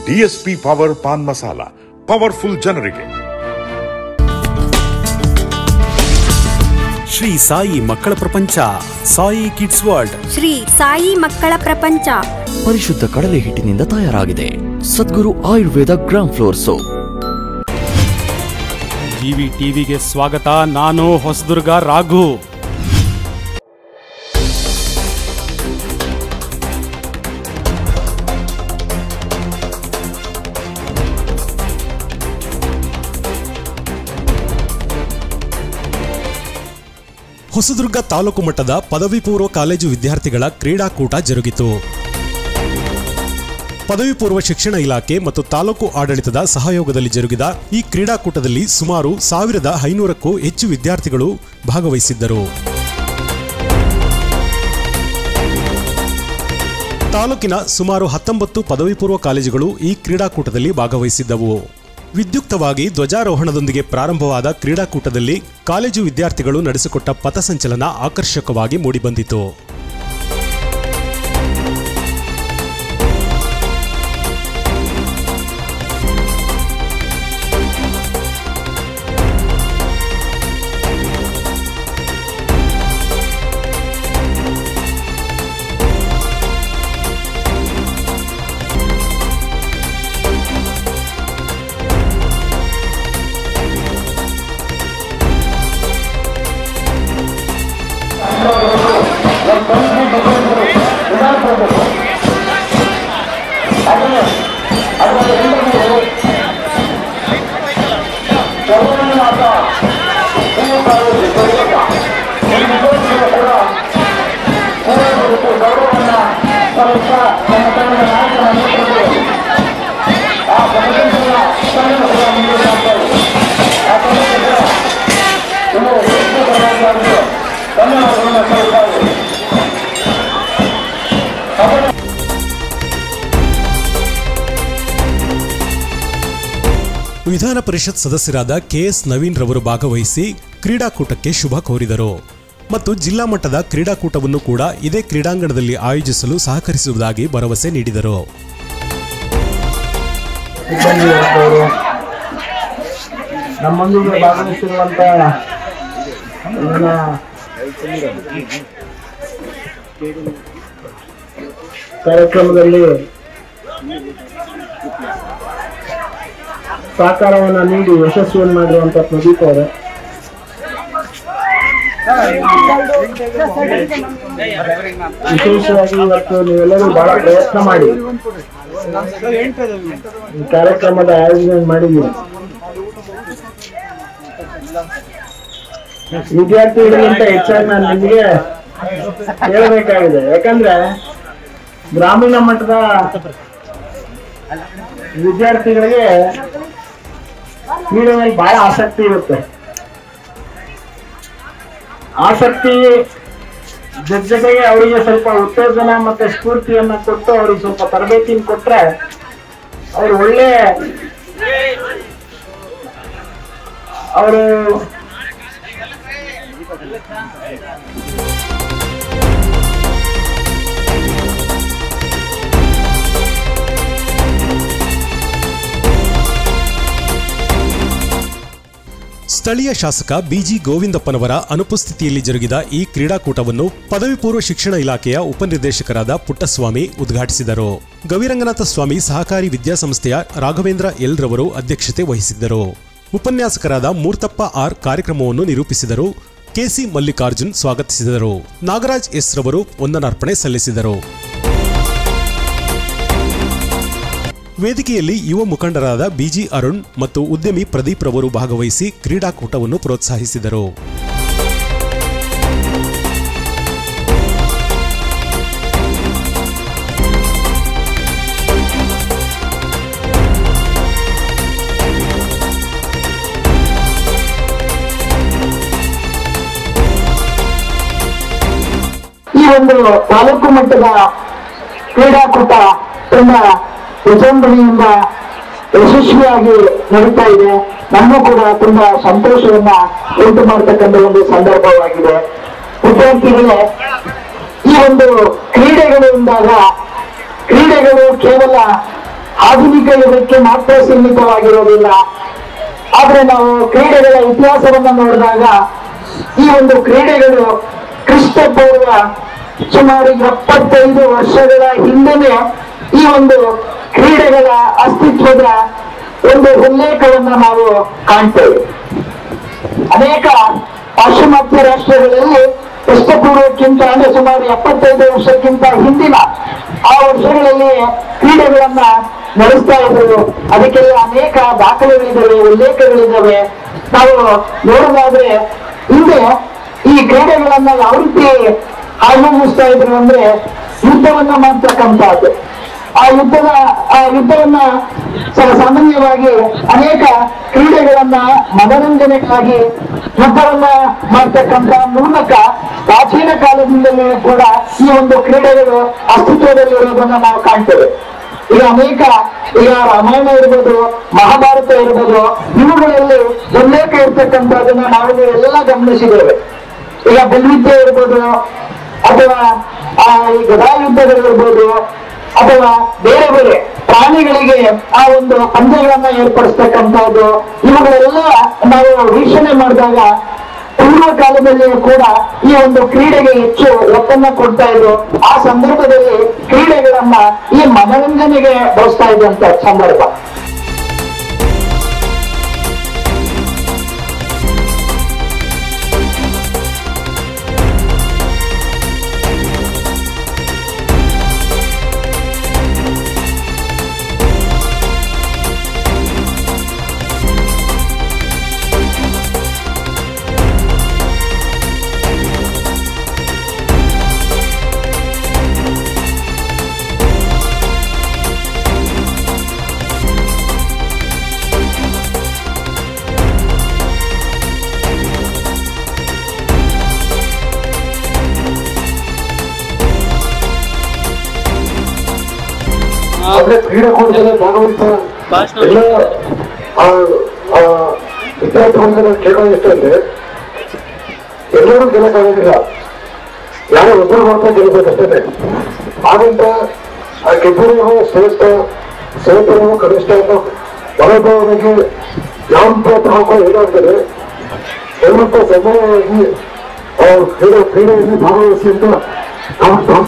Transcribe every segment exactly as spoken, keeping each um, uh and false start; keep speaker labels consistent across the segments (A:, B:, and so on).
A: DSP power pan masala, powerful ಜನರಿಗೆ.
B: ಶ್ರೀ ಸಾಯಿ ಮಕ್ಕಳ ಪ್ರಪಂಚ, ಸಾಯಿ ಕಿಡ್ಸ್ ವರ್ಲ್ಡ್.
C: ಶ್ರೀ ಸಾಯಿ ಮಕ್ಕಳ ಪ್ರಪಂಚ
D: ಪರಿಶುದ್ಧ ಕಡಲೆ ಹಿಟ್ಟಿನಿಂದ ತಯಾರಾಗಿದೆ. Sadguru Ayurveda gram flour soap.
B: GV ಟಿವಿಗೆ ಸ್ವಾಗತ. ನಾನು ಹೊಸದುರ್ಗ ರಾಘು. ಹೊಸದುರ್ಗ ತಾಲೂಕು ಮಟ್ಟದ ಪದವಿ ಪೂರ್ವ ಕಾಲೇಜು ವಿದ್ಯಾರ್ಥಿಗಳ ಕ್ರೀಡಾಕೂಟ ಜರುಗಿತು. ಪದವಿ ಪೂರ್ವ ಶಿಕ್ಷಣ ಇಲಾಖೆ ಮತ್ತು ತಾಲೂಕು ಆಡಳಿತದ ಸಹಯೋಗದಲ್ಲಿ ಜರುಗಿದ ಈ ಕ್ರೀಡಾಕೂಟದಲ್ಲಿ ಸುಮಾರು ಸಾವಿರದ ಐನೂರಕ್ಕೂ ಹೆಚ್ಚು ವಿದ್ಯಾರ್ಥಿಗಳು ಭಾಗವಹಿಸಿದ್ದರು. ತಾಲೂಕಿನ ಸುಮಾರು ಹತ್ತೊಂಬತ್ತು ಪದವಿ ಪೂರ್ವ ಕಾಲೇಜುಗಳು ಈ ಕ್ರೀಡಾಕೂಟದಲ್ಲಿ ಭಾಗವಹಿಸಿದ್ದವು. ವಿದ್ಯುಕ್ತವಾಗಿ ಧ್ವಜಾರೋಹಣದೊಂದಿಗೆ ಪ್ರಾರಂಭವಾದ ಕ್ರೀಡಾಕೂಟದಲ್ಲಿ ಕಾಲೇಜು ವಿದ್ಯಾರ್ಥಿಗಳು ನಡೆಸಿಕೊಟ್ಟ ಪಥಸಂಚಲನ ಆಕರ್ಷಕವಾಗಿ ಮೂಡಿಬಂದಿತು. ವಿಧಾನ ಪರಿಷತ್ ಸದಸ್ಯರಾದ ಕೆಎಸ್ ನವೀನ್ ರವರು ಭಾಗವಹಿಸಿ ಕ್ರೀಡಾಕೂಟಕ್ಕೆ ಶುಭ ಕೋರಿದರು ಮತ್ತು ಜಿಲ್ಲಾ ಮಟ್ಟದ ಕ್ರೀಡಾಕೂಟವನ್ನು ಕೂಡ ಇದೇ ಕ್ರೀಡಾಂಗಣದಲ್ಲಿ ಆಯೋಜಿಸಲು ಸಹಕರಿಸುವುದಾಗಿ ಭರವಸೆ ನೀಡಿದರು.
E: ನಮ್ಮೊಂದಿಗೆ ಭಾಗವಹಿಸಿರುವಂತಹ ಕಾರ್ಯಕ್ರಮದಲ್ಲಿ ಸಹಕಾರವನ್ನು ನೀಡಿ ಯಶಸ್ವಿಯನ್ನು ಮಾಡಿರುವಂತ ಪ್ರದೀಪ್ ಅವರೇ, ವಿಶೇಷವಾಗಿ ಇವತ್ತು ನೀವೆಲ್ಲರೂ ಬಹಳ ಪ್ರಯತ್ನ ಮಾಡಿ ಈ ಕಾರ್ಯಕ್ರಮದ ಆಯೋಜನೆ ಮಾಡಿದ್ದೀರಿ. ವಿದ್ಯಾರ್ಥಿಗಳಿಗಿಂತ ಹೆಚ್ಚಾಗಿ ನಾನು ನಿಮಗೆ ಹೇಳಬೇಕಾಗಿದೆ. ಯಾಕಂದ್ರೆ ಗ್ರಾಮೀಣ ಮಟ್ಟದ ವಿದ್ಯಾರ್ಥಿಗಳಿಗೆ ಕ್ರೀಡೆ ಮೇಲೆ ಬಹಳ ಆಸಕ್ತಿ ಇರುತ್ತೆ. ಆಸಕ್ತಿ ಜೊತೆಗೆ ಅವರಿಗೆ ಸ್ವಲ್ಪ ಉತ್ತೇಜನ ಮತ್ತೆ ಸ್ಫೂರ್ತಿಯನ್ನ ಕೊಟ್ಟು ಅವ್ರಿಗೆ ಸ್ವಲ್ಪ ತರಬೇತಿಯನ್ನು ಕೊಟ್ರೆ ಅವ್ರು ಒಳ್ಳೆ ಅವರು
B: ಸ್ಥಳೀಯ ಶಾಸಕ ಬಿಜಿ ಗೋವಿಂದಪ್ಪನವರ ಅನುಪಸ್ಥಿತಿಯಲ್ಲಿ ಜರುಗಿದ ಈ ಕ್ರೀಡಾಕೂಟವನ್ನು ಪದವಿ ಪೂರ್ವ ಶಿಕ್ಷಣ ಇಲಾಖೆಯ ಉಪನಿರ್ದೇಶಕರಾದ ಪುಟ್ಟಸ್ವಾಮಿ ಉದ್ಘಾಟಿಸಿದರು. ಗವಿರಂಗನಾಥ ಸ್ವಾಮಿ ಸಹಕಾರಿ ವಿದ್ಯಾಸಂಸ್ಥೆಯ ರಾಘವೇಂದ್ರ ಎಲ್ ರವರು ಅಧ್ಯಕ್ಷತೆ ವಹಿಸಿದ್ದರು. ಉಪನ್ಯಾಸಕರಾದ ಮೂರ್ತಪ್ಪ ಆರ್ ಕಾರ್ಯಕ್ರಮವನ್ನು ನಿರೂಪಿಸಿದರು. ಕೆಸಿ ಮಲ್ಲಿಕಾರ್ಜುನ್ ಸ್ವಾಗತಿಸಿದರು. ನಾಗರಾಜ್ ಎಸ್ ರವರು ವಂದನಾರ್ಪಣೆ ಸಲ್ಲಿಸಿದರು. ವೇದಿಕೆಯಲ್ಲಿ ಯುವ ಮುಖಂಡರಾದ ಬಿಜಿ ಅರುಣ್ ಮತ್ತು ಉದ್ಯಮಿ ಪ್ರದೀಪ್ ರವರು ಭಾಗವಹಿಸಿ ಕ್ರೀಡಾಕೂಟವನ್ನು ಪ್ರೋತ್ಸಾಹಿಸಿದರು.
E: ಈ ಒಂದು ತಾಲೂಕು ಮಟ್ಟದ ಕ್ರೀಡಾಕೂಟ ತುಂಬಾ ವಿಜೃಂಭಣೆಯಿಂದ ಯಶಸ್ವಿಯಾಗಿ ನಡೀತಾ ಇದೆ. ನಮಗೂ ಕೂಡ ತುಂಬಾ ಸಂತೋಷವನ್ನ ಉಂಟು ಮಾಡತಕ್ಕಂಥ ಒಂದು ಸಂದರ್ಭವಾಗಿದೆ. ವಿದ್ಯಾರ್ಥಿಗಳೇ, ಈ ಒಂದು ಕ್ರೀಡೆಗಳು ಎಂದಾಗ ಕ್ರೀಡೆಗಳು ಕೇವಲ ಆಧುನಿಕ ಯುಗಕ್ಕೆ ಮಾತ್ರ ಸೀಮಿತವಾಗಿರೋದಿಲ್ಲ. ಆದ್ರೆ ನಾವು ಕ್ರೀಡೆಗಳ ಇತಿಹಾಸವನ್ನ ನೋಡಿದಾಗ ಈ ಒಂದು ಕ್ರೀಡೆಗಳು ಕ್ರಿಸ್ತ ಪೂರ್ವ ಸುಮಾರು ಎಪ್ಪತ್ತೈದು ವರ್ಷಗಳ ಹಿಂದೆನೆ ಈ ಒಂದು ಕ್ರೀಡೆಗಳ ಅಸ್ತಿತ್ವದ ಒಂದು ಉಲ್ಲೇಖವನ್ನ ನಾವು ಕಾಣ್ತೇವೆ. ಅನೇಕ ಪಾಶ್ಚಿಮಾತ್ಯ ರಾಷ್ಟ್ರಗಳಲ್ಲಿ ಕ್ರಿಸ್ತಪೂರ್ವಕ್ಕಿಂತ ಅಂದ್ರೆ ಸುಮಾರು ಎಪ್ಪತ್ತೈದು ವರ್ಷಕ್ಕಿಂತ ಹಿಂದಿನ ಆ ವರ್ಷಗಳಲ್ಲಿ ಕ್ರೀಡೆಗಳನ್ನ ನಡೆಸ್ತಾ ಇದ್ರು. ಅದಕ್ಕೆಲ್ಲ ಅನೇಕ ದಾಖಲೆಗಳಿದ್ದಾವೆ, ಉಲ್ಲೇಖಗಳಿದ್ದಾವೆ. ನಾವು ನೋಡೋದಾದ್ರೆ ಹಿಂದೆ ಈ ಕ್ರೀಡೆಗಳನ್ನ ಯಾವ ರೀತಿ ಆಯೋಜಿಸ್ತಾ ಇದ್ರು ಅಂದ್ರೆ ಯುದ್ಧವನ್ನ ಮಾಡ್ತಕ್ಕಂಥದ್ದು. ಆ ಯುದ್ಧದ ಆ ಯುದ್ಧವನ್ನ ಸಾಮಾನ್ಯವಾಗಿ ಅನೇಕ ಕ್ರೀಡೆಗಳನ್ನ ಮನರಂಜನೆಗಾಗಿ ಯುದ್ಧವನ್ನ ಮಾಡ್ತಕ್ಕಂಥ ಮೂಲಕ ಪ್ರಾಚೀನ ಕಾಲದಿಂದಲೂ ಕೂಡ ಈ ಒಂದು ಕ್ರೀಡೆಗಳು ಅಸ್ತಿತ್ವದಲ್ಲಿರೋದನ್ನ ನಾವು ಕಾಣ್ತೇವೆ. ಈಗ ಅನೇಕ ಈಗ ರಾಮಾಯಣ ಇರ್ಬೋದು, ಮಹಾಭಾರತ ಇರ್ಬೋದು, ಇವುಗಳಲ್ಲಿ ಉಲ್ಲೇಖ ಇರ್ತಕ್ಕಂಥದನ್ನ ನಾವು ಎಲ್ಲ ಗಮನಿಸಿದ್ದೇವೆ. ಈಗ ಬಿಲ್ವಿದ್ಯೆ ಇರ್ಬೋದು ಅಥವಾ ಈ ಗದಾ ಯುದ್ಧಗಳಿರ್ಬೋದು ಅಥವಾ ಬೇರೆ ಬೇರೆ ಪ್ರಾಣಿಗಳಿಗೆ ಆ ಒಂದು ಪಂದ್ಯಗಳನ್ನ ಏರ್ಪಡಿಸ್ತಕ್ಕಂಥದ್ದು, ಇವುಗಳೆಲ್ಲ ನಾವು ವೀಕ್ಷಣೆ ಮಾಡಿದಾಗ ಪೂರ್ವ ಕಾಲದಲ್ಲಿಯೂ ಕೂಡ ಈ ಒಂದು ಕ್ರೀಡೆಗೆ ಹೆಚ್ಚು ಒತ್ತನ್ನ ಕೊಡ್ತಾ ಇದ್ರು. ಆ ಸಂದರ್ಭದಲ್ಲಿ ಕ್ರೀಡೆಗಳನ್ನ ಈ ಮನರಂಜನೆಗೆ ಬಳಸ್ತಾ ಇದ್ದಂತ ಸಂದರ್ಭ.
F: ಅಂದ್ರೆ ಕ್ರೀಡಾಕೂಟದಲ್ಲಿ ಭಾಗವಹಿಸ ಎಲ್ಲ ವಿದ್ಯಾರ್ಥಿಗಳನ್ನು ಕೇಳೋದು ಎಷ್ಟಂದ್ರೆ ಎಲ್ಲರೂ ಗೆಲ್ಲಕ್ಕಾಗೋದಿಲ್ಲ, ಯಾರೋ ಒಬ್ಬರು ಮಾತ್ರ ಗೆಲ್ಲಬೇಕಷ್ಟೇ. ಹಾಗಂತ ಆ ಗೆದ್ದರಿಗೂ ಶ್ರೇಷ್ಠ ಸೋತರಿಗೂ ಕನಿಷ್ಠ ಅಂತ ಮನೋಭಾವನೆಗೆ ಯಾವ ಪ್ರೋತ್ಸಾಹ ಏನಾಗ್ತದೆ ಎಲ್ಲಪ್ಪ ಸಮಯವಾಗಿ ಅವ್ರು ಕ್ರೀಡೆ ಕ್ರೀಡೆಯಲ್ಲಿ ಭಾಗವಹಿಸಿ ಅಂತ ನಾವು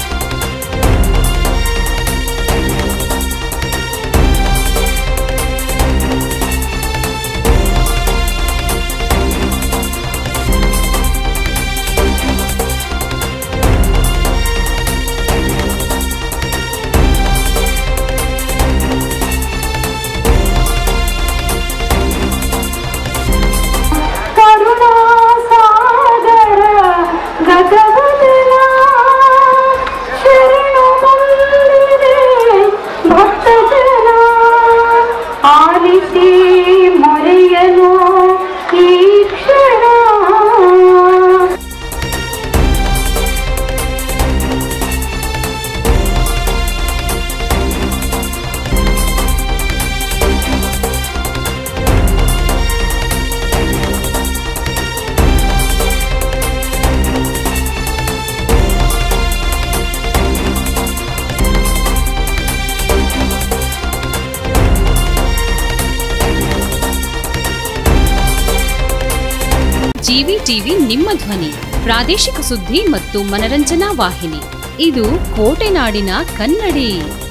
G: ಜಿವಿ ಟಿವಿ ನಿಮ್ಮ ಧ್ವನಿ ಪ್ರಾದೇಶಿಕ ಸುದ್ದಿ ಮತ್ತು ಮನರಂಜನಾ ವಾಹಿನಿ. ಇದು ಕೋಟೆನಾಡಿನ ಕನ್ನಡಿ.